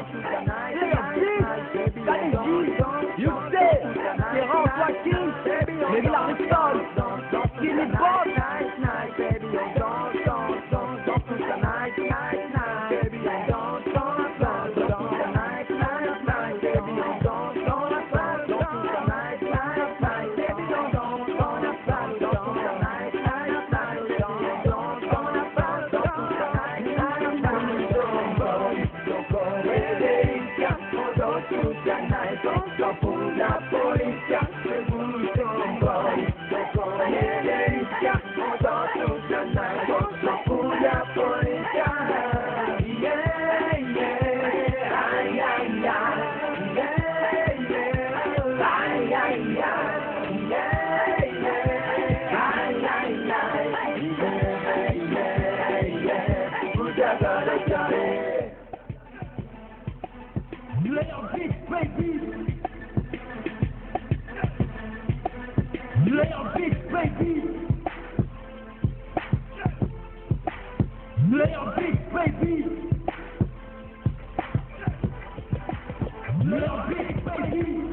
You say, c'est François King, mais il a resté, il est bon. La polizia, se bouge ton boy, les délicias, on danse toute la night, pour la polizia, yeah, yeah, aïe, aïe, aïe, yeah, yeah, aïe, aïe, aïe, yeah, yeah, aïe, aïe, aïe, yeah, yeah, yeah, vous avez le carré. You lay on big baby. You lay on big baby. You lay on big baby. You lay on big baby.